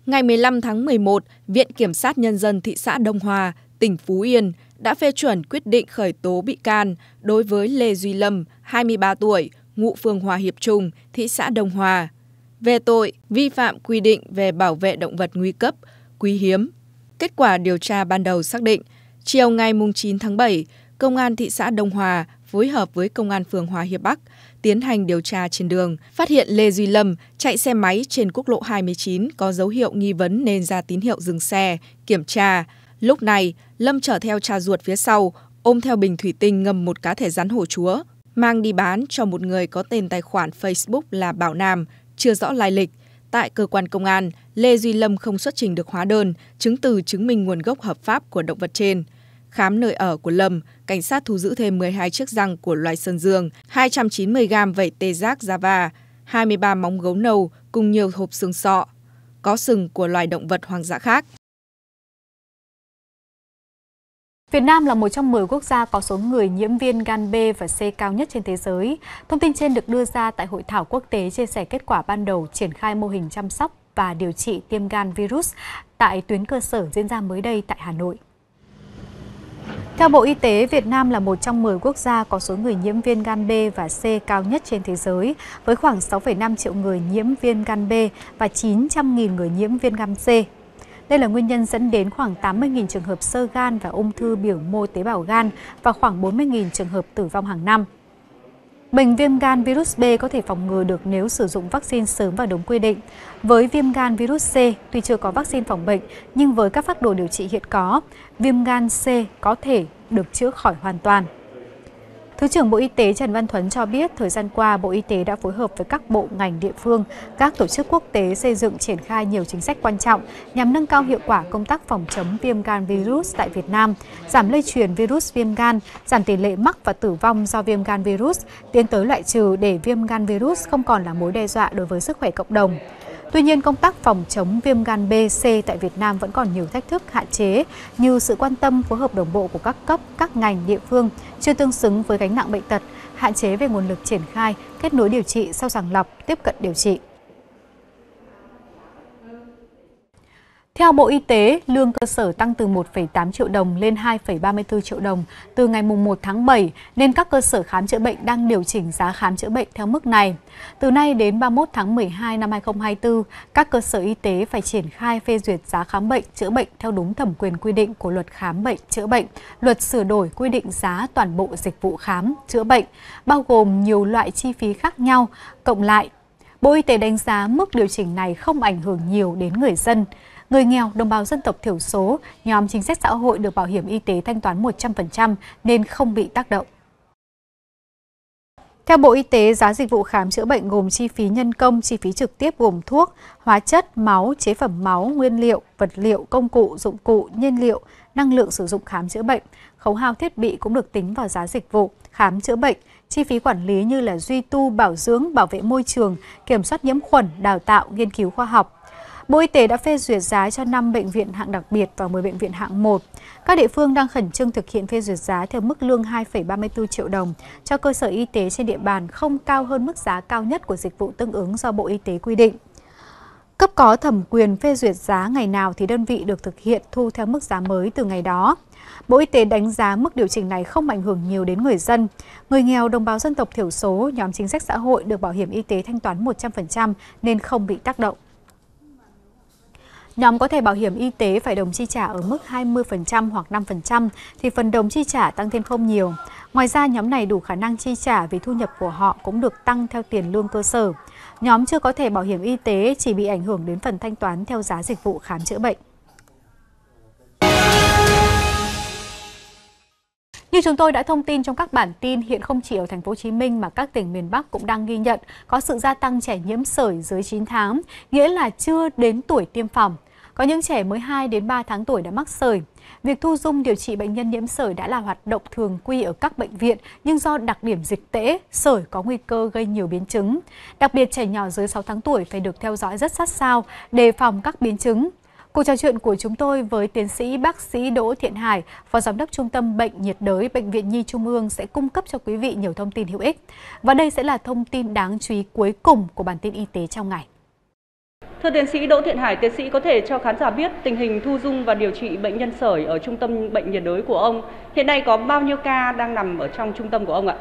Ngày 15 tháng 11, Viện Kiểm sát Nhân dân thị xã Đông Hòa, tỉnh Phú Yên đã phê chuẩn quyết định khởi tố bị can đối với Lê Duy Lâm, 23 tuổi, ngụ phường Hòa Hiệp Trung, thị xã Đông Hòa, về tội vi phạm quy định về bảo vệ động vật nguy cấp, quý hiếm. Kết quả điều tra ban đầu xác định, chiều ngày 9 tháng 7, Công an thị xã Đông Hòa phối hợp với Công an phường Hòa Hiệp Bắc tiến hành điều tra trên đường, phát hiện Lê Duy Lâm chạy xe máy trên quốc lộ 29 có dấu hiệu nghi vấn nên ra tín hiệu dừng xe, kiểm tra. Lúc này, Lâm chở theo cha ruột phía sau, ôm theo bình thủy tinh ngâm một cá thể rắn hổ chúa, mang đi bán cho một người có tên tài khoản Facebook là Bảo Nam, chưa rõ lai lịch. Tại cơ quan công an, Lê Duy Lâm không xuất trình được hóa đơn, chứng từ chứng minh nguồn gốc hợp pháp của động vật trên. Khám nơi ở của Lâm, cảnh sát thu giữ thêm 12 chiếc răng của loài sơn dương, 290 gam vảy tê giác Java, 23 móng gấu nâu cùng nhiều hộp xương sọ, có sừng của loài động vật hoang dã khác. Việt Nam là một trong 10 quốc gia có số người nhiễm viêm gan B và C cao nhất trên thế giới. Thông tin trên được đưa ra tại hội thảo quốc tế chia sẻ kết quả ban đầu triển khai mô hình chăm sóc và điều trị viêm gan virus tại tuyến cơ sở diễn ra mới đây tại Hà Nội. Theo Bộ Y tế, Việt Nam là một trong 10 quốc gia có số người nhiễm viêm gan B và C cao nhất trên thế giới, với khoảng 6,5 triệu người nhiễm viêm gan B và 900.000 người nhiễm viêm gan C. Đây là nguyên nhân dẫn đến khoảng 80.000 trường hợp xơ gan và ung thư biểu mô tế bào gan và khoảng 40.000 trường hợp tử vong hàng năm. Bệnh viêm gan virus B có thể phòng ngừa được nếu sử dụng vaccine sớm và đúng quy định. Với viêm gan virus C, tuy chưa có vaccine phòng bệnh, nhưng với các phác đồ điều trị hiện có, viêm gan C có thể được chữa khỏi hoàn toàn. Thứ trưởng Bộ Y tế Trần Văn Thuấn cho biết, thời gian qua, Bộ Y tế đã phối hợp với các bộ ngành địa phương, các tổ chức quốc tế xây dựng triển khai nhiều chính sách quan trọng nhằm nâng cao hiệu quả công tác phòng chống viêm gan virus tại Việt Nam, giảm lây truyền virus viêm gan, giảm tỷ lệ mắc và tử vong do viêm gan virus, tiến tới loại trừ để viêm gan virus không còn là mối đe dọa đối với sức khỏe cộng đồng. Tuy nhiên, công tác phòng chống viêm gan B, C tại Việt Nam vẫn còn nhiều thách thức, hạn chế như sự quan tâm phối hợp đồng bộ của các cấp, các ngành, địa phương chưa tương xứng với gánh nặng bệnh tật, hạn chế về nguồn lực triển khai, kết nối điều trị sau sàng lọc, tiếp cận điều trị. Theo Bộ Y tế, lương cơ sở tăng từ 1,8 triệu đồng lên 2,34 triệu đồng từ ngày 1 tháng 7, nên các cơ sở khám chữa bệnh đang điều chỉnh giá khám chữa bệnh theo mức này. Từ nay đến 31 tháng 12 năm 2024, các cơ sở y tế phải triển khai phê duyệt giá khám bệnh, chữa bệnh theo đúng thẩm quyền quy định của Luật Khám bệnh, chữa bệnh, Luật sửa đổi quy định giá toàn bộ dịch vụ khám, chữa bệnh, bao gồm nhiều loại chi phí khác nhau, cộng lại. Bộ Y tế đánh giá mức điều chỉnh này không ảnh hưởng nhiều đến người dân. Người nghèo, đồng bào dân tộc thiểu số, nhóm chính sách xã hội được bảo hiểm y tế thanh toán 100% nên không bị tác động. Theo Bộ Y tế, giá dịch vụ khám chữa bệnh gồm chi phí nhân công, chi phí trực tiếp gồm thuốc, hóa chất, máu, chế phẩm máu, nguyên liệu, vật liệu, công cụ, dụng cụ, nhiên liệu, năng lượng sử dụng khám chữa bệnh, khấu hao thiết bị cũng được tính vào giá dịch vụ khám chữa bệnh, chi phí quản lý như là duy tu, bảo dưỡng, bảo vệ môi trường, kiểm soát nhiễm khuẩn, đào tạo, nghiên cứu khoa học. Bộ Y tế đã phê duyệt giá cho 5 bệnh viện hạng đặc biệt và 10 bệnh viện hạng 1. Các địa phương đang khẩn trương thực hiện phê duyệt giá theo mức lương 2,34 triệu đồng cho cơ sở y tế trên địa bàn không cao hơn mức giá cao nhất của dịch vụ tương ứng do Bộ Y tế quy định. Cấp có thẩm quyền phê duyệt giá ngày nào thì đơn vị được thực hiện thu theo mức giá mới từ ngày đó. Bộ Y tế đánh giá mức điều chỉnh này không ảnh hưởng nhiều đến người dân. Người nghèo, đồng bào dân tộc thiểu số, nhóm chính sách xã hội được bảo hiểm y tế thanh toán 100% nên không bị tác động. Nhóm có thẻ bảo hiểm y tế phải đồng chi trả ở mức 20% hoặc 5% thì phần đồng chi trả tăng thêm không nhiều. Ngoài ra, nhóm này đủ khả năng chi trả vì thu nhập của họ cũng được tăng theo tiền lương cơ sở. Nhóm chưa có thẻ bảo hiểm y tế chỉ bị ảnh hưởng đến phần thanh toán theo giá dịch vụ khám chữa bệnh. Như chúng tôi đã thông tin trong các bản tin, hiện không chỉ ở thành phố Hồ Chí Minh mà các tỉnh miền Bắc cũng đang ghi nhận có sự gia tăng trẻ nhiễm sởi dưới 9 tháng, nghĩa là chưa đến tuổi tiêm phòng. Có những trẻ mới 2 đến 3 tháng tuổi đã mắc sởi. Việc thu dung điều trị bệnh nhân nhiễm sởi đã là hoạt động thường quy ở các bệnh viện, nhưng do đặc điểm dịch tễ, sởi có nguy cơ gây nhiều biến chứng. Đặc biệt trẻ nhỏ dưới 6 tháng tuổi phải được theo dõi rất sát sao, đề phòng các biến chứng. Cuộc trò chuyện của chúng tôi với tiến sĩ bác sĩ Đỗ Thiện Hải, Phó Giám đốc Trung tâm Bệnh nhiệt đới Bệnh viện Nhi Trung ương sẽ cung cấp cho quý vị nhiều thông tin hữu ích. Và đây sẽ là thông tin đáng chú ý cuối cùng của bản tin y tế trong ngày. Thưa tiến sĩ Đỗ Thiện Hải, tiến sĩ có thể cho khán giả biết tình hình thu dung và điều trị bệnh nhân sởi ở trung tâm bệnh nhiệt đới của ông. Hiện nay có bao nhiêu ca đang nằm ở trong trung tâm của ông ạ?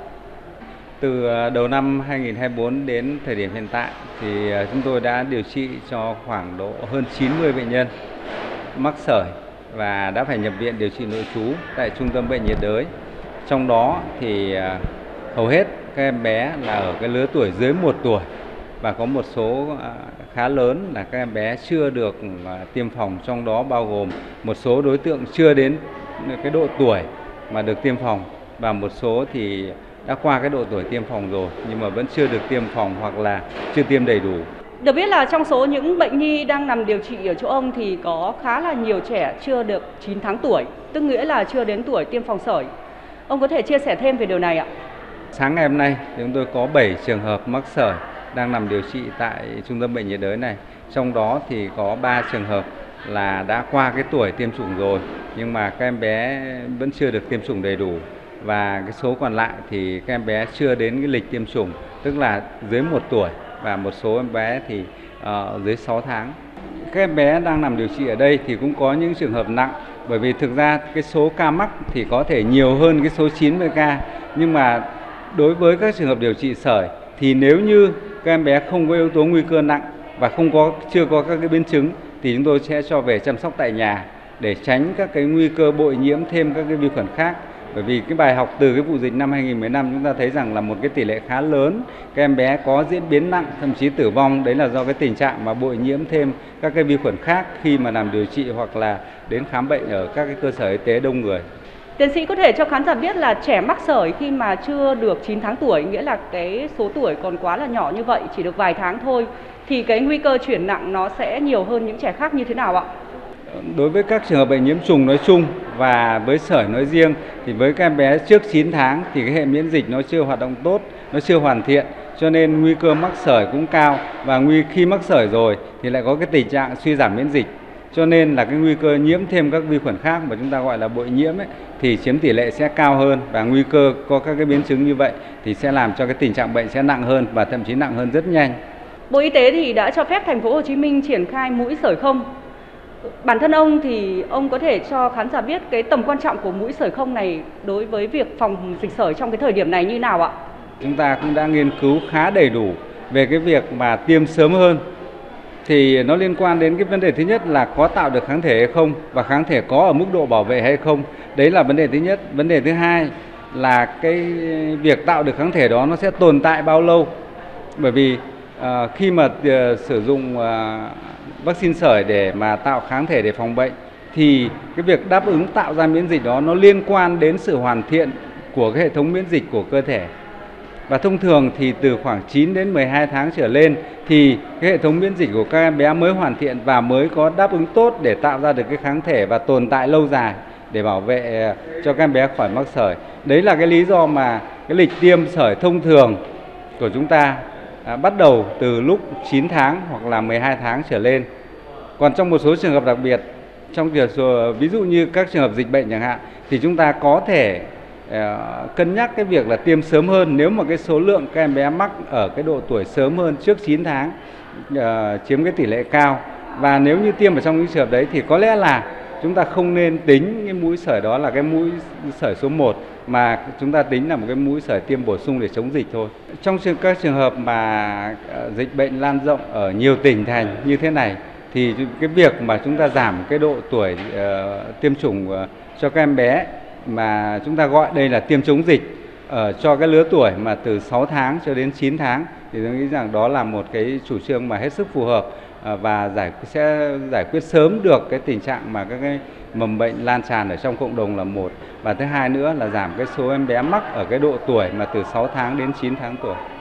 Từ đầu năm 2024 đến thời điểm hiện tại thì chúng tôi đã điều trị cho khoảng độ hơn 90 bệnh nhân mắc sởi và đã phải nhập viện điều trị nội trú tại trung tâm bệnh nhiệt đới. Trong đó thì hầu hết các em bé là ở cái lứa tuổi dưới 1 tuổi và có một số khá lớn là các em bé chưa được tiêm phòng, trong đó bao gồm một số đối tượng chưa đến cái độ tuổi mà được tiêm phòng và một số thì đã qua cái độ tuổi tiêm phòng rồi nhưng mà vẫn chưa được tiêm phòng hoặc là chưa tiêm đầy đủ. Được biết là trong số những bệnh nhi đang nằm điều trị ở chỗ ông thì có khá là nhiều trẻ chưa được 9 tháng tuổi, tức nghĩa là chưa đến tuổi tiêm phòng sởi. Ông có thể chia sẻ thêm về điều này ạ? Sáng ngày hôm nay chúng tôi có 7 trường hợp mắc sởi đang nằm điều trị tại trung tâm bệnh nhiệt đới này. Trong đó thì có 3 trường hợp là đã qua cái tuổi tiêm chủng rồi nhưng mà các em bé vẫn chưa được tiêm chủng đầy đủ. Và cái số còn lại thì các em bé chưa đến cái lịch tiêm chủng, tức là dưới 1 tuổi và một số em bé thì dưới 6 tháng. Các em bé đang nằm điều trị ở đây thì cũng có những trường hợp nặng, bởi vì thực ra cái số ca mắc thì có thể nhiều hơn cái số 90 ca. Nhưng mà đối với các trường hợp điều trị sởi thì nếu như các em bé không có yếu tố nguy cơ nặng và chưa có các cái biến chứng thì chúng tôi sẽ cho về chăm sóc tại nhà để tránh các cái nguy cơ bội nhiễm thêm các cái vi khuẩn khác. Bởi vì cái bài học từ cái vụ dịch năm 2015 chúng ta thấy rằng là một cái tỷ lệ khá lớn các em bé có diễn biến nặng, thậm chí tử vong, đấy là do cái tình trạng mà bội nhiễm thêm các cái vi khuẩn khác khi mà làm điều trị hoặc là đến khám bệnh ở các cái cơ sở y tế đông người. Tiến sĩ có thể cho khán giả biết là trẻ mắc sởi khi mà chưa được 9 tháng tuổi, nghĩa là cái số tuổi còn quá là nhỏ như vậy, chỉ được vài tháng thôi, thì cái nguy cơ chuyển nặng nó sẽ nhiều hơn những trẻ khác như thế nào ạ? Đối với các trường hợp bệnh nhiễm trùng nói chung và với sởi nói riêng thì với các em bé trước 9 tháng thì cái hệ miễn dịch nó chưa hoạt động tốt, nó chưa hoàn thiện, cho nên nguy cơ mắc sởi cũng cao, và khi mắc sởi rồi thì lại có cái tình trạng suy giảm miễn dịch, cho nên là cái nguy cơ nhiễm thêm các vi khuẩn khác mà chúng ta gọi là bội nhiễm ấy, thì chiếm tỷ lệ sẽ cao hơn, và nguy cơ có các cái biến chứng như vậy thì sẽ làm cho cái tình trạng bệnh sẽ nặng hơn và thậm chí nặng hơn rất nhanh. Bộ Y tế thì đã cho phép thành phố Hồ Chí Minh triển khai mũi sởi không. Bản thân ông thì ông có thể cho khán giả biết cái tầm quan trọng của mũi sởi không này đối với việc phòng dịch sởi trong cái thời điểm này như nào ạ? Chúng ta cũng đã nghiên cứu khá đầy đủ về cái việc mà tiêm sớm hơn. Thì nó liên quan đến cái vấn đề thứ nhất là có tạo được kháng thể hay không, và kháng thể có ở mức độ bảo vệ hay không. Đấy là vấn đề thứ nhất. Vấn đề thứ hai là cái việc tạo được kháng thể đó nó sẽ tồn tại bao lâu. Bởi vì khi mà sử dụng vaccine sởi để mà tạo kháng thể để phòng bệnh thì cái việc đáp ứng tạo ra miễn dịch đó nó liên quan đến sự hoàn thiện của cái hệ thống miễn dịch của cơ thể. Và thông thường thì từ khoảng 9 đến 12 tháng trở lên thì cái hệ thống miễn dịch của các em bé mới hoàn thiện và mới có đáp ứng tốt để tạo ra được cái kháng thể và tồn tại lâu dài để bảo vệ cho các em bé khỏi mắc sởi. Đấy là cái lý do mà cái lịch tiêm sởi thông thường của chúng ta bắt đầu từ lúc 9 tháng hoặc là 12 tháng trở lên. Còn trong một số trường hợp đặc biệt, ví dụ như các trường hợp dịch bệnh chẳng hạn, thì chúng ta có thể cân nhắc cái việc là tiêm sớm hơn nếu mà cái số lượng các em bé mắc ở cái độ tuổi sớm hơn trước 9 tháng chiếm cái tỷ lệ cao. Và nếu như tiêm ở trong những trường hợp đấy thì có lẽ là chúng ta không nên tính cái mũi sởi đó là cái mũi sởi số 1, mà chúng ta tính là một cái mũi sởi tiêm bổ sung để chống dịch thôi. Trong các trường hợp mà dịch bệnh lan rộng ở nhiều tỉnh thành như thế này thì cái việc mà chúng ta giảm cái độ tuổi tiêm chủng cho các em bé mà chúng ta gọi đây là tiêm chống dịch cho cái lứa tuổi mà từ 6 tháng cho đến 9 tháng thì tôi nghĩ rằng đó là một cái chủ trương mà hết sức phù hợp và sẽ giải quyết sớm được cái tình trạng mà các cái mầm bệnh lan tràn ở trong cộng đồng là một, và thứ hai nữa là giảm cái số em bé mắc ở cái độ tuổi mà từ 6 tháng đến 9 tháng tuổi.